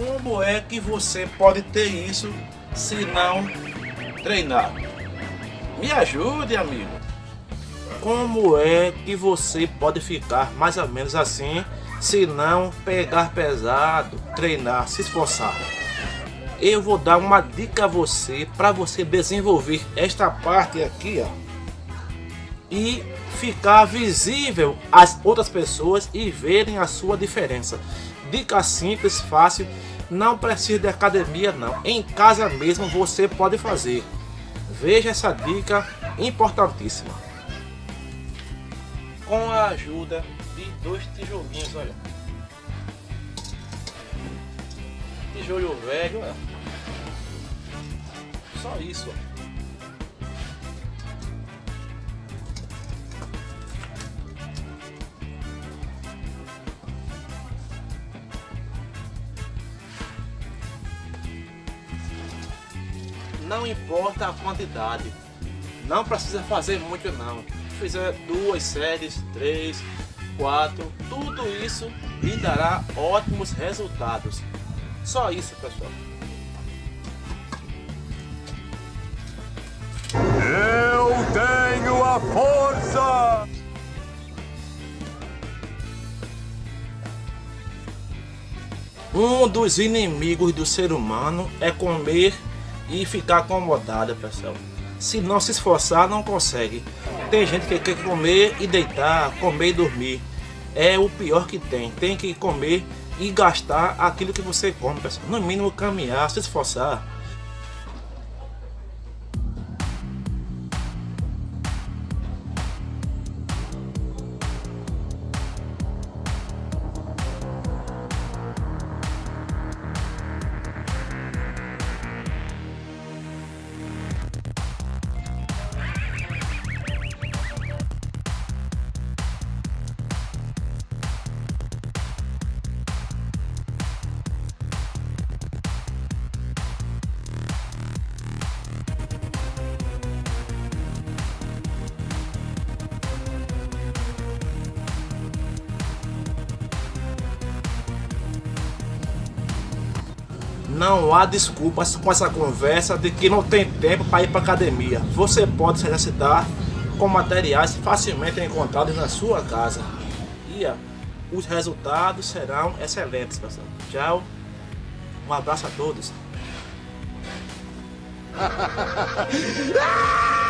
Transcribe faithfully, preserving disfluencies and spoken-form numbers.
Como é que você pode ter isso se não treinar? Me ajude, amigo. Como é que você pode ficar mais ou menos assim se não pegar pesado, treinar, se esforçar? Eu vou dar uma dica a você para você desenvolver esta parte aqui, ó, e ficar visível às outras pessoas e verem a sua diferença. Dica simples, fácil, não precisa de academia não, em casa mesmo você pode fazer. Veja essa dica importantíssima. Com a ajuda de dois tijolinhos, olha. Tijolo velho, olha. Só isso, ó. Não importa a quantidade, não precisa fazer muito não. Se fizer duas séries, três, quatro, tudo isso lhe dará ótimos resultados. Só isso, pessoal. Eu tenho a força! Um dos inimigos do ser humano é comer e ficar acomodado, pessoal. Se não se esforçar, não consegue. Tem gente que quer comer e deitar, comer e dormir. É o pior que tem. Tem que comer e gastar aquilo que você come, pessoal. No mínimo caminhar, se esforçar. Não há desculpas com essa conversa de que não tem tempo para ir para academia. Você pode se exercitar com materiais facilmente encontrados na sua casa. E ó, os resultados serão excelentes, pessoal. Tchau. Um abraço a todos.